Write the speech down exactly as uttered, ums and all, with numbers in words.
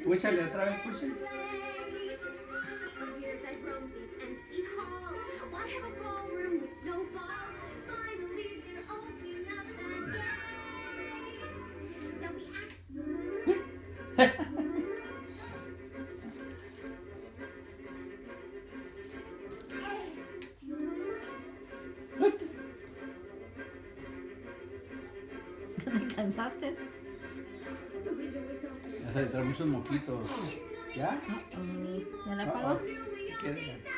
Púchale otra vez, púchale. ¿Te cansaste? Ya se le traen muchos moquitos. ¿Ya? Uh -oh. ¿Ya la Uh -oh. apagó? ¿Qué?